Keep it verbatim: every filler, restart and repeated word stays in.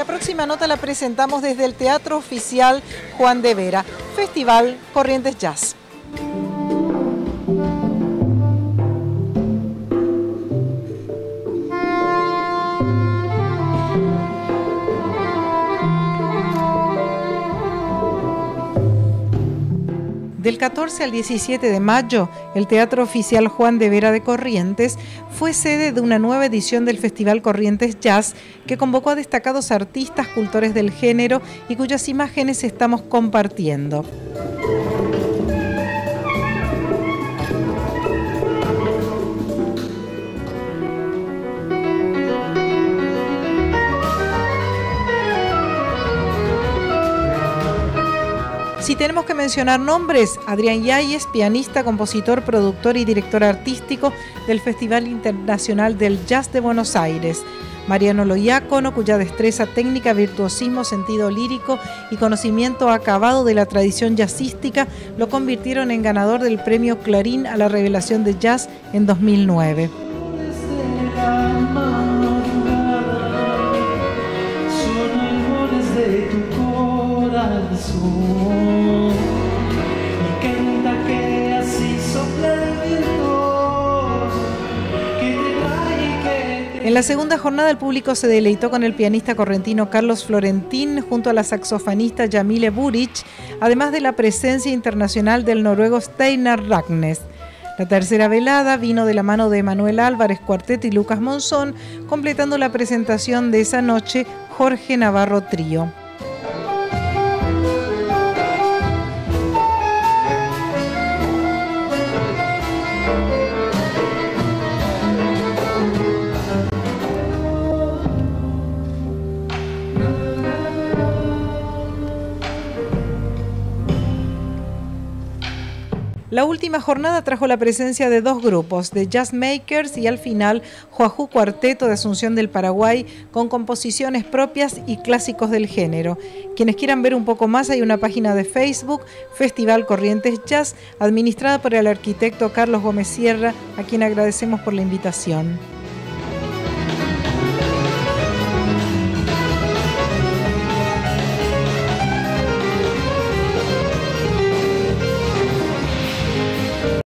La próxima nota la presentamos desde el Teatro Oficial Juan de Vera, Festival Corrientes Jazz. Del catorce al diecisiete de mayo, el Teatro Oficial Juan de Vera de Corrientes fue sede de una nueva edición del Festival Corrientes Jazz que convocó a destacados artistas, cultores del género y cuyas imágenes estamos compartiendo. Si tenemos que mencionar nombres, Adrián Yáñez, pianista, compositor, productor y director artístico del Festival Internacional del Jazz de Buenos Aires. Mariano Loiácono, cuya destreza técnica, virtuosismo, sentido lírico y conocimiento acabado de la tradición jazzística lo convirtieron en ganador del premio Clarín a la revelación de jazz en dos mil nueve. En la segunda jornada el público se deleitó con el pianista correntino Carlos Florentín junto a la saxofonista Jamile Buric, además de la presencia internacional del noruego Steinar Ragnes. La tercera velada vino de la mano de Manuel Álvarez Cuarteto y Lucas Monzón, completando la presentación de esa noche Jorge Navarro Trío. La última jornada trajo la presencia de dos grupos, de Jazz Makers y al final Juajú Cuarteto de Asunción del Paraguay, con composiciones propias y clásicos del género. Quienes quieran ver un poco más, hay una página de Facebook, Festival Corrientes Jazz, administrada por el arquitecto Carlos Gómez Sierra, a quien agradecemos por la invitación.